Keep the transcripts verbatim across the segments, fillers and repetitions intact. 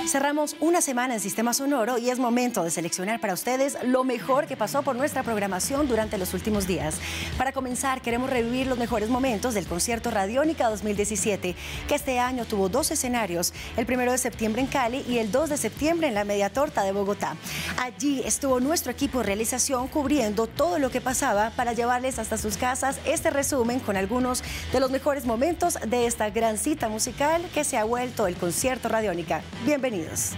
Cerramos una semana en Sistema Sonoro y es momento de seleccionar para ustedes lo mejor que pasó por nuestra programación durante los últimos días. Para comenzar, queremos revivir los mejores momentos del concierto Radiónica dos mil diecisiete, que este año tuvo dos escenarios, el primero de septiembre en Cali y el dos de septiembre en la Media Torta de Bogotá. Allí estuvo nuestro equipo de realización cubriendo todo lo que pasaba para llevarles hasta sus casas este resumen con algunos de los mejores momentos de esta gran cita musical que se ha vuelto el concierto Radiónica. Bienvenidos.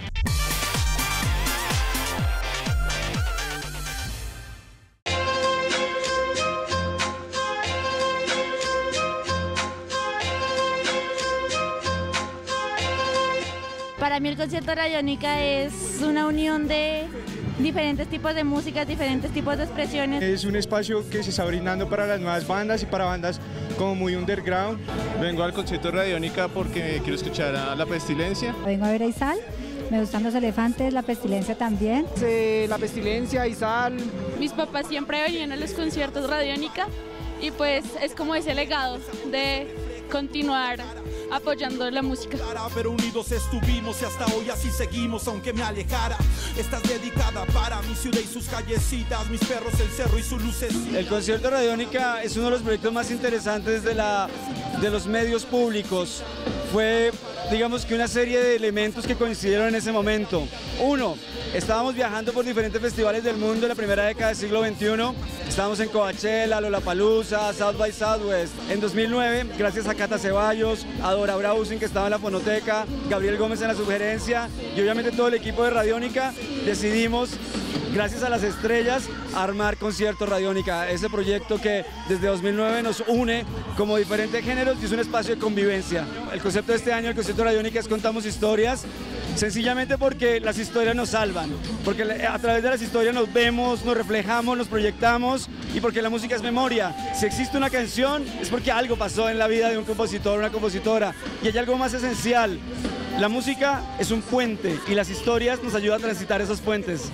Para mí el concierto Radiónica es una unión de diferentes tipos de música, diferentes tipos de expresiones. Es un espacio que se está brindando para las nuevas bandas y para bandas como muy underground. Vengo al concierto Radiónica porque quiero escuchar a La Pestilencia. Vengo a ver a Izal, me gustan los elefantes, La Pestilencia también. Sí, La Pestilencia, Izal. Mis papás siempre venían a los conciertos Radiónica y pues es como ese legado de continuar apoyando la música. Pero unidos estuvimos y hasta hoy así seguimos, aunque me alejara. Estás dedicada para mi ciudad y sus callecitas, mis perros, el cerro y sus luces. El concierto Radiónica es uno de los proyectos más interesantes de, la, de los medios públicos. Fue, digamos que una serie de elementos que coincidieron en ese momento. Uno, estábamos viajando por diferentes festivales del mundo en la primera década del siglo veintiuno. Estábamos en Coachella, Lollapalooza, South by Southwest. En dos mil nueve, gracias a Cata Ceballos, a Dora Brausen, que estaba en la fonoteca, Gabriel Gómez en la sugerencia y obviamente todo el equipo de Radiónica, decidimos, gracias a las estrellas, armar Concierto Radiónica. Ese proyecto que desde dos mil nueve nos une como diferentes géneros y es un espacio de convivencia. El concepto de este año, el Concierto Radiónica, es contamos historias, sencillamente porque las historias nos salvan, porque a través de las historias nos vemos, nos reflejamos, nos proyectamos y porque la música es memoria. Si existe una canción es porque algo pasó en la vida de un compositor, una compositora, y hay algo más esencial. La música es un puente y las historias nos ayudan a transitar esos puentes.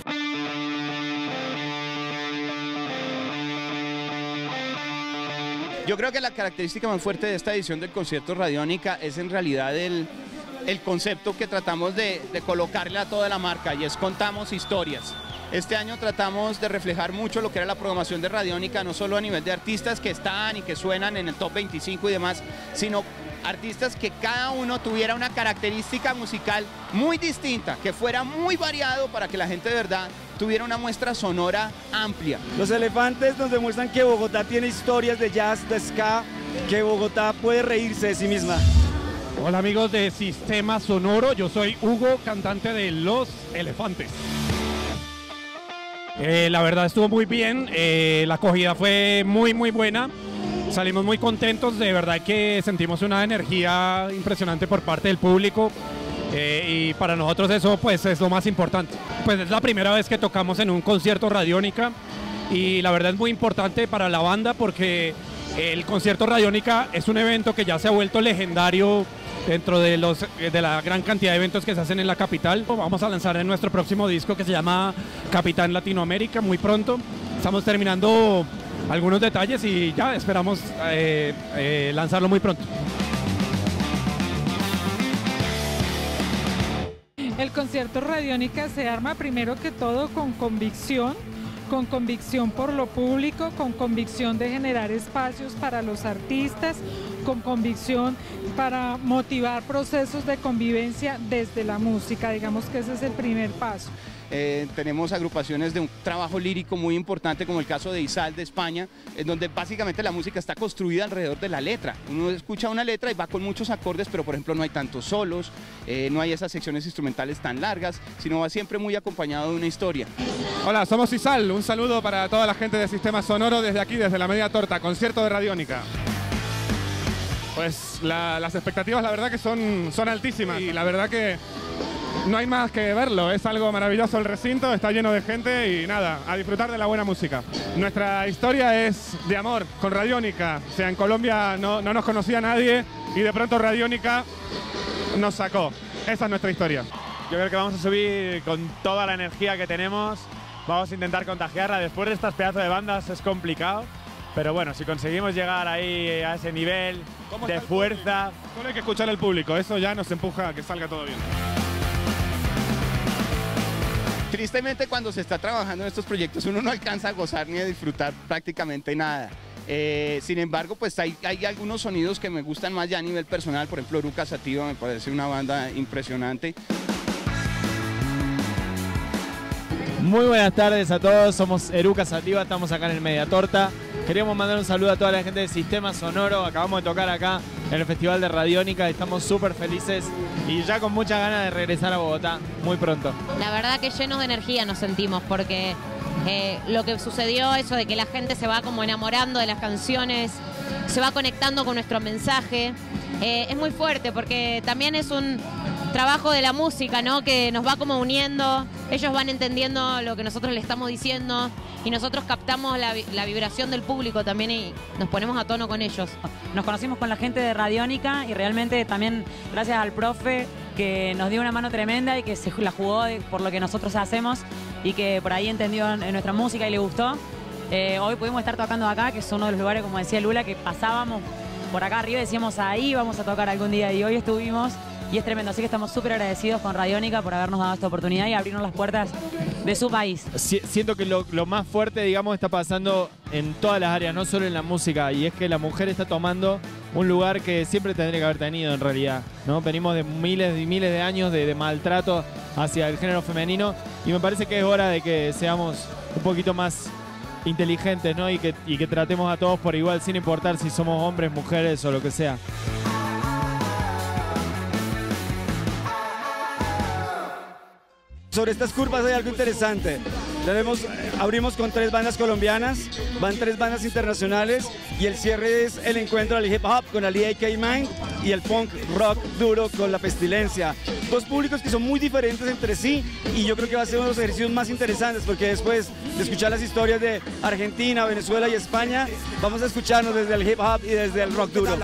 Yo creo que la característica más fuerte de esta edición del concierto Radiónica es en realidad el, el concepto que tratamos de, de colocarle a toda la marca, y es contamos historias. Este año tratamos de reflejar mucho lo que era la programación de Radiónica, no solo a nivel de artistas que están y que suenan en el top veinticinco y demás, sino artistas que cada uno tuviera una característica musical muy distinta, que fuera muy variado para que la gente de verdad tuviera una muestra sonora amplia. Los elefantes nos demuestran que Bogotá tiene historias de jazz, de ska, que Bogotá puede reírse de sí misma. Hola amigos de Sistema Sonoro, yo soy Hugo, cantante de Los Elefantes. Eh, la verdad estuvo muy bien, eh, la acogida fue muy muy buena, salimos muy contentos, de verdad que sentimos una energía impresionante por parte del público. Eh, y para nosotros eso pues es lo más importante. Pues es la primera vez que tocamos en un concierto Radiónica y la verdad es muy importante para la banda porque el concierto Radiónica es un evento que ya se ha vuelto legendario dentro de, los, de la gran cantidad de eventos que se hacen en la capital. Vamos a lanzar en nuestro próximo disco que se llama Capitán Latinoamérica muy pronto. Estamos terminando algunos detalles y ya esperamos eh, eh, lanzarlo muy pronto. El concierto Radiónica se arma primero que todo con convicción, con convicción por lo público, con convicción de generar espacios para los artistas, con convicción para motivar procesos de convivencia desde la música. Digamos que ese es el primer paso. Eh, tenemos agrupaciones de un trabajo lírico muy importante como el caso de Izal de España, en donde básicamente la música está construida alrededor de la letra. Uno escucha una letra y va con muchos acordes, pero por ejemplo no hay tantos solos, eh, no hay esas secciones instrumentales tan largas, sino va siempre muy acompañado de una historia. Hola, somos Izal, un saludo para toda la gente de Sistema Sonoro desde aquí, desde la Media Torta, concierto de Radiónica. Pues la, las expectativas la verdad que son, son altísimas y la verdad que no hay más que verlo, es algo maravilloso el recinto, está lleno de gente y nada, a disfrutar de la buena música. Nuestra historia es de amor con Radiónica, o sea, en Colombia no, no nos conocía nadie y de pronto Radiónica nos sacó. Esa es nuestra historia. Yo creo que vamos a subir con toda la energía que tenemos, vamos a intentar contagiarla. Después de estas pedazos de bandas es complicado, pero bueno, si conseguimos llegar ahí a ese nivel de fuerza... Solo hay que escuchar al público, eso ya nos empuja a que salga todo bien. Tristemente, cuando se está trabajando en estos proyectos uno no alcanza a gozar ni a disfrutar prácticamente nada. Eh, sin embargo, pues hay, hay algunos sonidos que me gustan más ya a nivel personal. Por ejemplo, Eruca Sativa me parece una banda impresionante. Muy buenas tardes a todos, somos Eruca Sativa, estamos acá en el Media Torta. Queríamos mandar un saludo a toda la gente del Sistema Sonoro. Acabamos de tocar acá en el Festival de Radiónica, estamos súper felices y ya con muchas ganas de regresar a Bogotá muy pronto. La verdad que llenos de energía nos sentimos porque eh, lo que sucedió, eso de que la gente se va como enamorando de las canciones, se va conectando con nuestro mensaje, eh, es muy fuerte porque también es un trabajo de la música, ¿no? Que nos va como uniendo, ellos van entendiendo lo que nosotros le estamos diciendo y nosotros captamos la, la vibración del público también y nos ponemos a tono con ellos. Nos conocimos con la gente de Radiónica y realmente también gracias al profe que nos dio una mano tremenda y que se la jugó por lo que nosotros hacemos y que por ahí entendió en nuestra música y le gustó. Eh, hoy pudimos estar tocando acá, que es uno de los lugares, como decía Lula, que pasábamos por acá arriba y decíamos ahí vamos a tocar algún día y hoy estuvimos. Y es tremendo, así que estamos súper agradecidos con Radiónica por habernos dado esta oportunidad y abrirnos las puertas de su país. Siento que lo, lo más fuerte, digamos, está pasando en todas las áreas, no solo en la música, y es que la mujer está tomando un lugar que siempre tendría que haber tenido en realidad, ¿no? Venimos de miles y miles de años de, de maltrato hacia el género femenino y me parece que es hora de que seamos un poquito más inteligentes, ¿no? Y que, y que tratemos a todos por igual, sin importar si somos hombres, mujeres o lo que sea. Sobre estas curvas hay algo interesante. Tenemos, abrimos con tres bandas colombianas, van tres bandas internacionales y el cierre es el encuentro del hip hop con Ali A K Mind y el punk rock duro con La Pestilencia. Dos públicos que son muy diferentes entre sí y yo creo que va a ser uno de los ejercicios más interesantes porque después de escuchar las historias de Argentina, Venezuela y España, vamos a escucharnos desde el hip hop y desde el rock duro.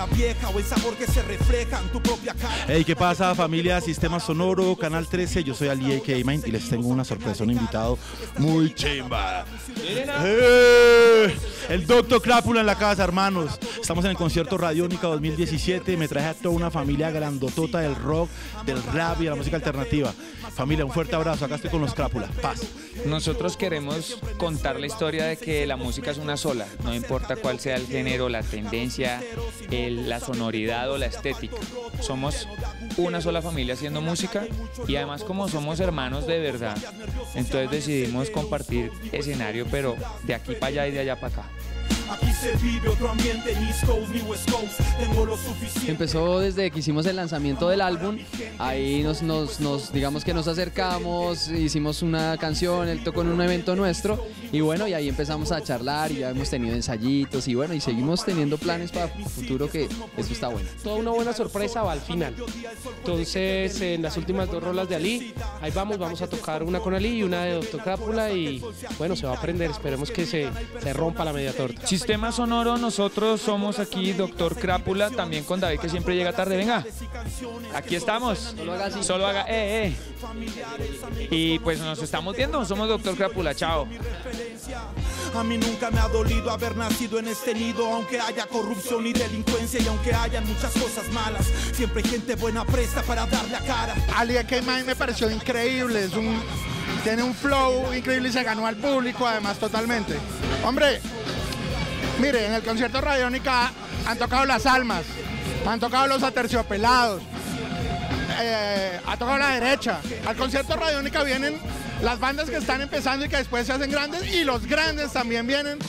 Hey, ¿qué pasa, familia Sistema Sonoro, Canal trece? Yo soy Ali A K Mind y les tengo una sorpresa, un invitado muy chimba. Eh, el Doctor Crápula en la casa, hermanos. Estamos en el concierto Radiónica dos mil diecisiete. Me traje a toda una familia grandotota del rock, del rap y de la música alternativa. Familia, un fuerte abrazo. Acá estoy con los Crápula. Paz. Nosotros queremos contar la historia de que la música es una sola, no importa cuál sea el género, la tendencia, el, la sonoridad o la estética. Somos una sola familia haciendo música y además como somos hermanos de verdad, entonces decidimos compartir escenario, pero de aquí para allá y de allá para acá. Aquí se vive otro ambiente, ni East Coast ni West Coast. Tengo lo suficiente. Empezó desde que hicimos el lanzamiento del álbum. Ahí nos, nos, nos digamos que nos acercamos, hicimos una canción, él tocó en un evento nuestro y bueno, y ahí empezamos a charlar y ya hemos tenido ensayitos y bueno, y seguimos teniendo planes para el futuro que esto está bueno. Toda una buena sorpresa va al final. Entonces, en las últimas dos rolas de Ali, ahí vamos, vamos a tocar una con Ali y una de Doctor Crápula y bueno, se va a aprender, esperemos que se, se rompa la media torta. Sistema Sonoro, nosotros somos aquí Doctor Crápula, también con David que siempre llega tarde. Venga, aquí estamos. Solo haga así. Solo haga, eh, eh. Y pues nos estamos viendo, somos Doctor Crápula, chao. A mí nunca me ha dolido haber nacido en este nido, aunque haya corrupción y delincuencia y aunque hayan muchas cosas malas, siempre hay gente buena presta para darle a cara. Ali A K Mind me pareció increíble, es un, tiene un flow increíble y se ganó al público además totalmente. Hombre, mire, en el concierto Radiónica han tocado Las Almas, han tocado Los Aterciopelados, eh, ha tocado La Derecha. Al concierto Radiónica vienen las bandas que están empezando y que después se hacen grandes y los grandes también vienen.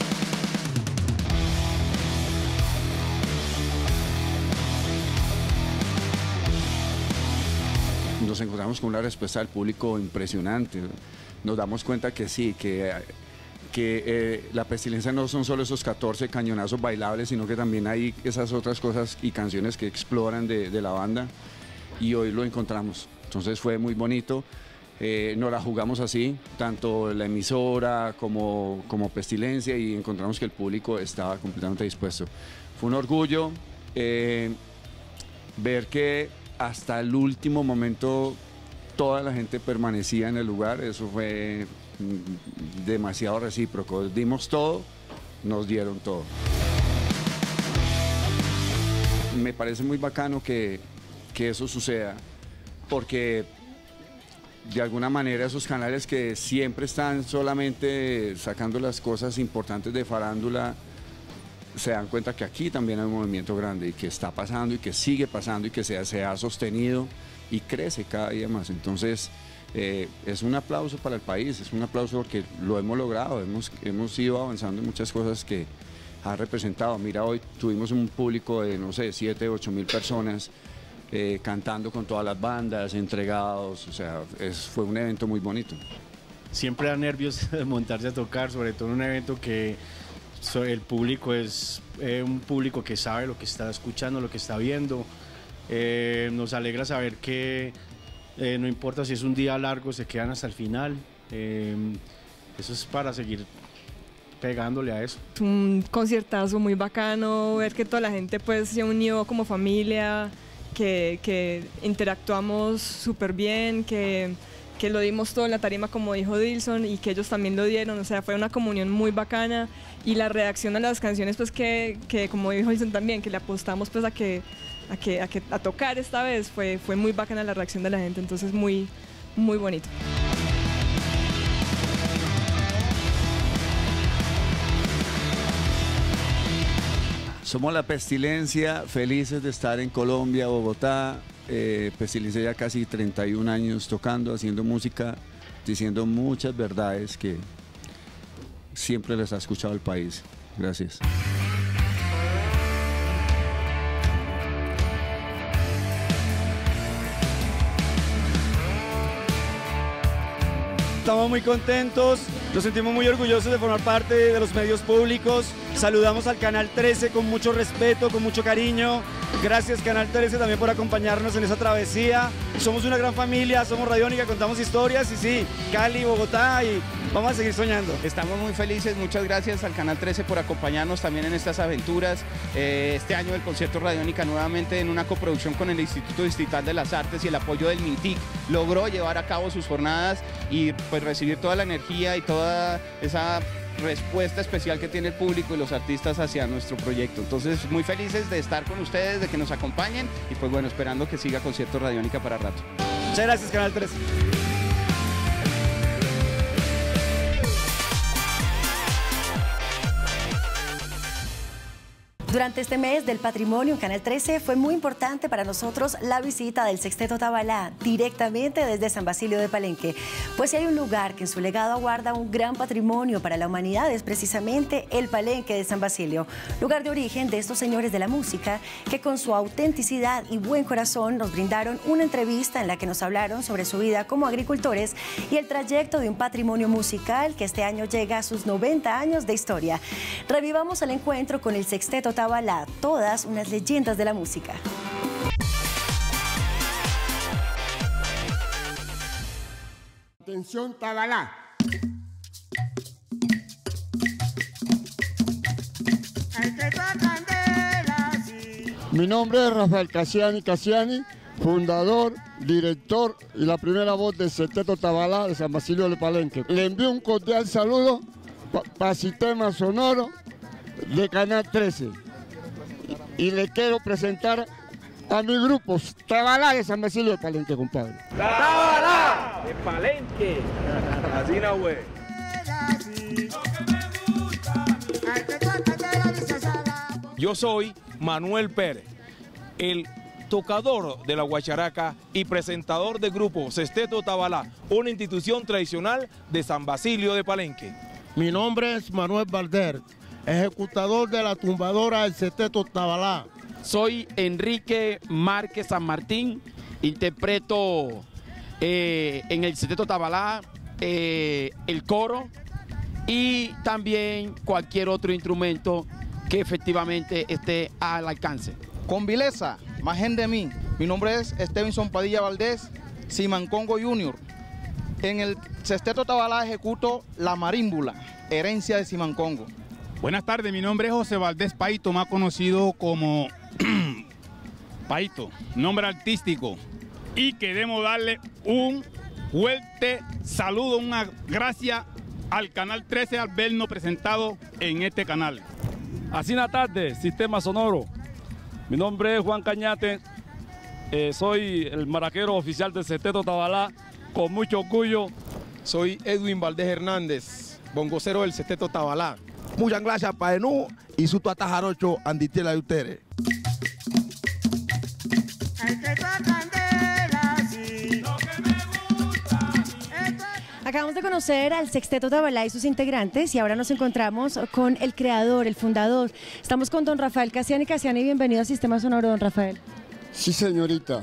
Nos encontramos con una respuesta del público impresionante. Nos damos cuenta que sí, que... que eh, La Pestilencia no son solo esos catorce cañonazos bailables, sino que también hay esas otras cosas y canciones que exploran de, de la banda y hoy lo encontramos. Entonces fue muy bonito, eh, nos la jugamos así, tanto la emisora como, como Pestilencia y encontramos que el público estaba completamente dispuesto. Fue un orgullo eh, ver que hasta el último momento toda la gente permanecía en el lugar, eso fue demasiado recíproco. Dimos todo, nos dieron todo. Me parece muy bacano que, que eso suceda, porque de alguna manera esos canales que siempre están solamente sacando las cosas importantes de farándula, se dan cuenta que aquí también hay un movimiento grande y que está pasando y que sigue pasando y que se, se ha sostenido y crece cada día más. Entonces eh, es un aplauso para el país, es un aplauso porque lo hemos logrado, hemos, hemos ido avanzando en muchas cosas que ha representado. Mira, hoy tuvimos un público de, no sé, siete, ocho mil personas eh, cantando con todas las bandas, entregados, o sea, es, fue un evento muy bonito. Siempre da nervios de montarse a tocar, sobre todo en un evento que so, el público es eh, un público que sabe lo que está escuchando, lo que está viendo. Eh, nos alegra saber que eh, no importa si es un día largo, se quedan hasta el final. Eh, eso es para seguir pegándole a eso. Un conciertazo muy bacano, ver que toda la gente pues se unió como familia, que, que interactuamos súper bien, que, que lo dimos todo en la tarima como dijo Dilson y que ellos también lo dieron, o sea, fue una comunión muy bacana y la reacción a las canciones pues que, que como dijo Dilson también, que le apostamos pues a que, a, que, a, que, a tocar esta vez, fue, fue muy bacana la reacción de la gente, entonces muy, muy bonito. Somos La Pestilencia, felices de estar en Colombia, Bogotá. Eh, Pestilencia ya casi treinta y un años tocando, haciendo música, diciendo muchas verdades que siempre les ha escuchado el país. Gracias. Estamos muy contentos, nos sentimos muy orgullosos de formar parte de los medios públicos. Saludamos al Canal trece con mucho respeto, con mucho cariño. Gracias Canal trece también por acompañarnos en esa travesía. Somos una gran familia, somos Radiónica, contamos historias y sí, Cali, Bogotá y vamos a seguir soñando. Estamos muy felices, muchas gracias al Canal trece por acompañarnos también en estas aventuras. Eh, este año el concierto Radiónica nuevamente en una coproducción con el Instituto Distrital de las Artes y el apoyo del MINTIC logró llevar a cabo sus jornadas y pues recibir toda la energía y toda esa respuesta especial que tiene el público y los artistas hacia nuestro proyecto. Entonces muy felices de estar con ustedes, de que nos acompañen y pues bueno, esperando que siga Concierto Radiónica para rato. Muchas gracias Canal trece. Durante este mes del patrimonio en Canal trece fue muy importante para nosotros la visita del Sexteto Tabalá directamente desde San Basilio de Palenque. Pues si hay un lugar que en su legado aguarda un gran patrimonio para la humanidad es precisamente el Palenque de San Basilio, lugar de origen de estos señores de la música que con su autenticidad y buen corazón nos brindaron una entrevista en la que nos hablaron sobre su vida como agricultores y el trayecto de un patrimonio musical que este año llega a sus noventa años de historia. Revivamos el encuentro con el Sexteto Tabalá, todas unas leyendas de la música. Atención Tabalá. Mi nombre es Rafael Cassiani Cassiani, fundador, director y la primera voz del Sexteto Tabalá de San Basilio de Palenque. Le envío un cordial saludo para Sistema Sonoro de Canal trece. Y le quiero presentar a mi grupo, Tabalá de San Basilio de Palenque, compadre. ¡Tabalá de Palenque! Así no, güey. Yo soy Manuel Pérez, el tocador de la guacharaca y presentador del grupo Sexteto Tabalá, una institución tradicional de San Basilio de Palenque. Mi nombre es Manuel Valder, ejecutador de la tumbadora del Sexteto Tabalá. Soy Enrique Márquez San Martín, interpreto eh, en el Sexteto Tabalá eh, el coro y también cualquier otro instrumento que efectivamente esté al alcance. Con vileza, imagen de mí, mi nombre es Stevenson Padilla Valdés, Simancongo Junior. En el Sexteto Tabalá ejecuto la marímbula, herencia de Simancongo. Buenas tardes, mi nombre es José Valdés Paito, más conocido como Paito, nombre artístico. Y queremos darle un fuerte saludo, una gracias al Canal trece al vernos presentado en este canal. Así una tarde, Sistema Sonoro. Mi nombre es Juan Cañate, eh, soy el maraquero oficial del Sexteto Tabalá con mucho orgullo. Soy Edwin Valdés Hernández, bongocero del Sexteto Tabalá. Muchas gracias, Paenú, y su tatajarocho, anditela de ustedes. Acabamos de conocer al Sexteto Tabalá y sus integrantes y ahora nos encontramos con el creador, el fundador. Estamos con don Rafael Cassiani. Cassiani, bienvenido a Sistema Sonoro, don Rafael. Sí, señorita.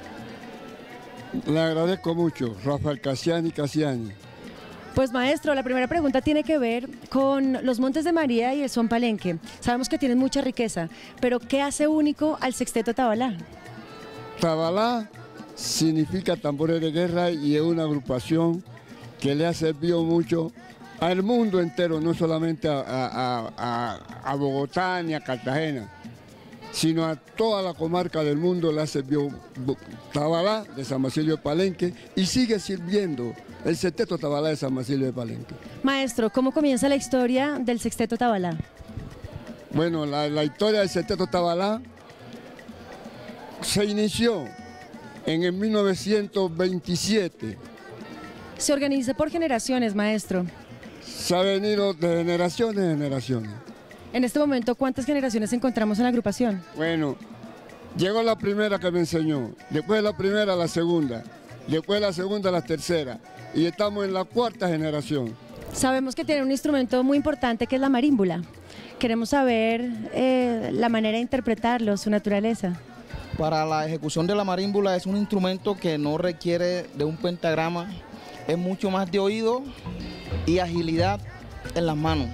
Le agradezco mucho, Rafael Cassiani Cassiani. Pues maestro, la primera pregunta tiene que ver con los Montes de María y el son palenque. Sabemos que tienen mucha riqueza, pero ¿qué hace único al Sexteto Tabalá? Tabalá significa tambores de guerra y es una agrupación que le ha servido mucho al mundo entero, no solamente a, a, a, a Bogotá ni a Cartagena, sino a toda la comarca del mundo le ha servido Tabalá de San Basilio de Palenque y sigue sirviendo el Sexteto Tabalá de San Basilio de Palenque. Maestro, ¿cómo comienza la historia del Sexteto Tabalá? Bueno, la, la historia del Sexteto Tabalá se inició en el mil novecientos veintisiete. Se organiza por generaciones, maestro. Se ha venido de generaciones en generaciones. En este momento, ¿cuántas generaciones encontramos en la agrupación? Bueno, llegó la primera que me enseñó, después de la primera la segunda, después de la segunda la tercera, y estamos en la cuarta generación. Sabemos que tiene un instrumento muy importante que es la marímbula. Queremos saber eh, la manera de interpretarlo, su naturaleza. Para la ejecución de la marímbula es un instrumento que no requiere de un pentagrama, es mucho más de oído y agilidad en las manos.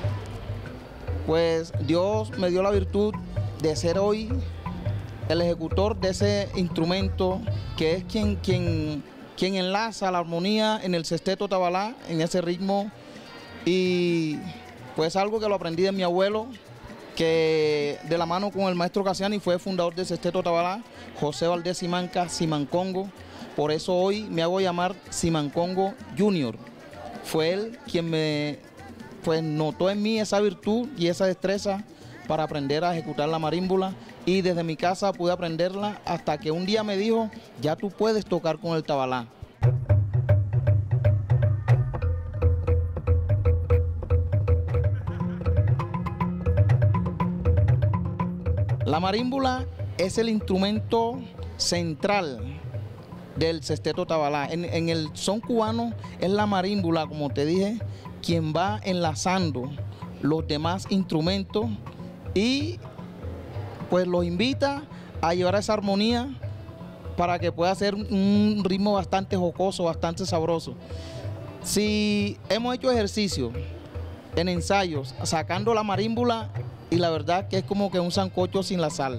Pues Dios me dio la virtud de ser hoy el ejecutor de ese instrumento, que es quien, quien, quien enlaza la armonía en el Sexteto Tabalá, en ese ritmo, y pues algo que lo aprendí de mi abuelo, que de la mano con el maestro Cassiani fue fundador del Sexteto Tabalá, José Valdés Simanca, Simancongo. Por eso hoy me hago llamar Simancongo Junior. Fue él quien me pues, notó en mí esa virtud y esa destreza para aprender a ejecutar la marímbula, y desde mi casa pude aprenderla hasta que un día me dijo, ya tú puedes tocar con el tabalá. La marímbula es el instrumento central del Sexteto Tabalá. En, en el son cubano es la marímbula, como te dije, quien va enlazando los demás instrumentos y pues los invita a llevar esa armonía para que pueda ser un ritmo bastante jocoso, bastante sabroso. Si hemos hecho ejercicio en ensayos sacando la marímbula, y la verdad que es como que un sancocho sin la sal.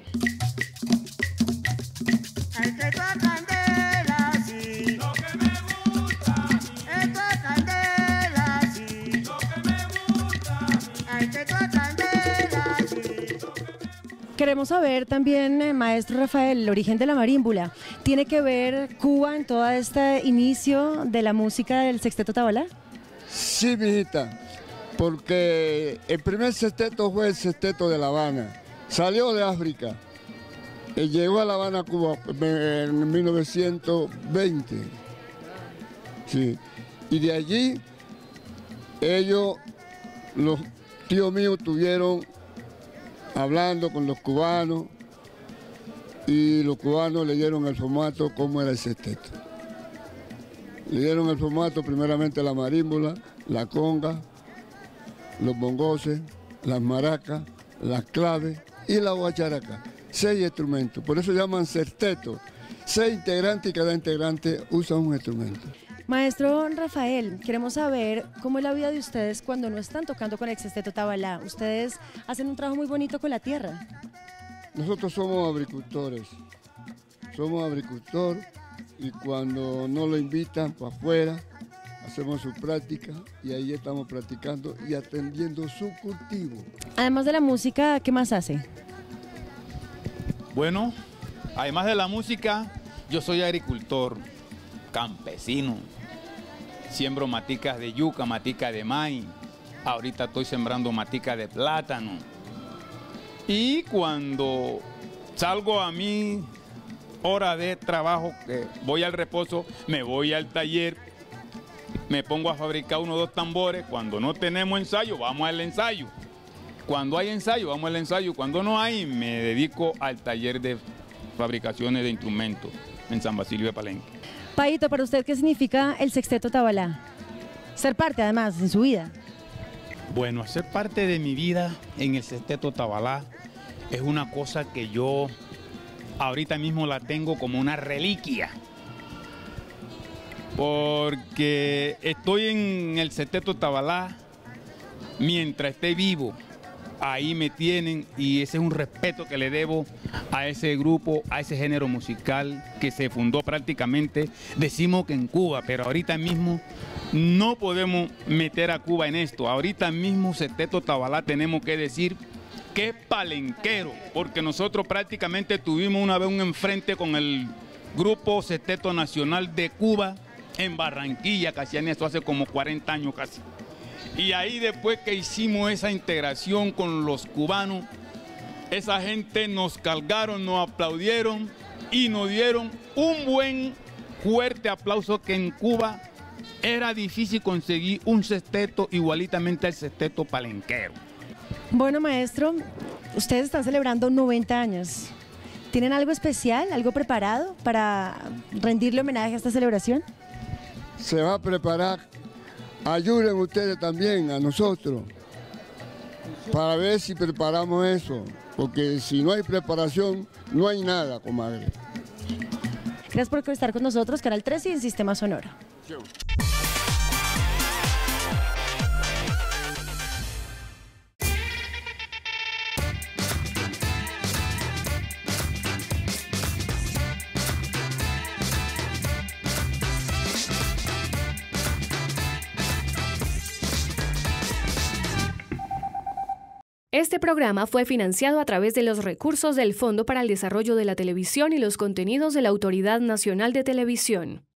Hay que tocar candela, sí. Lo que me gusta. Esto es candela, sí. Lo que me gusta. Hay que tocar candela, sí. Queremos saber también, eh, maestro Rafael, el origen de la marímbula. ¿Tiene que ver Cuba en todo este inicio de la música del Sexteto Tabalá? Sí, mijita, porque el primer sexteto fue el Sexteto de La Habana. Salió de África. Y llegó a La Habana, Cuba, en mil novecientos veinte. Sí. Y de allí, ellos, los tíos míos, estuvieron hablando con los cubanos y los cubanos leyeron el formato cómo era el sexteto. Leyeron el formato primeramente la marímbula, la conga, los bongoses, las maracas, las claves y la guacharaca. Seis instrumentos, por eso llaman sexteto. Seis integrantes y cada integrante usa un instrumento. Maestro Rafael, queremos saber cómo es la vida de ustedes cuando no están tocando con el Sexteto Tabalá. Ustedes hacen un trabajo muy bonito con la tierra. Nosotros somos agricultores, somos agricultores y cuando nos lo invitan para afuera, hacemos su práctica y ahí estamos practicando y atendiendo su cultivo. Además de la música, ¿qué más hace? Bueno, además de la música, yo soy agricultor, campesino. Siembro maticas de yuca, matica de maíz. Ahorita estoy sembrando matica de plátano. Y cuando salgo a mí horas de trabajo, eh, voy al reposo, me voy al taller, me pongo a fabricar uno o dos tambores. Cuando no tenemos ensayo, vamos al ensayo. Cuando hay ensayo, vamos al ensayo. Cuando no hay, me dedico al taller de fabricaciones de instrumentos en San Basilio de Palenque. Paito, para usted, ¿qué significa el Sexteto Tabalá? Ser parte, además, en su vida. Bueno, hacer parte de mi vida en el Sexteto Tabalá es una cosa que yo ahorita mismo la tengo como una reliquia. Porque estoy en el Sexteto Tabalá mientras esté vivo. Ahí me tienen y ese es un respeto que le debo a ese grupo, a ese género musical que se fundó prácticamente, decimos que en Cuba, pero ahorita mismo no podemos meter a Cuba en esto. Ahorita mismo Sexteto Tabalá tenemos que decir que es palenquero, porque nosotros prácticamente tuvimos una vez un enfrente con el grupo Sexteto Nacional de Cuba en Barranquilla, casi en eso hace como cuarenta años casi. Y ahí después que hicimos esa integración con los cubanos, esa gente nos cargaron, nos aplaudieron y nos dieron un buen fuerte aplauso, que en Cuba era difícil conseguir un sexteto igualitamente al sexteto palenquero. Bueno, maestro, ustedes están celebrando noventa años. ¿Tienen algo especial, algo preparado para rendirle homenaje a esta celebración? Se va a preparar. Ayuden ustedes también a nosotros para ver si preparamos eso, porque si no hay preparación, no hay nada, comadre. Gracias por estar con nosotros, Canal trece y en Sistema Sonoro. Este programa fue financiado a través de los recursos del Fondo para el Desarrollo de la Televisión y los Contenidos de la Autoridad Nacional de Televisión.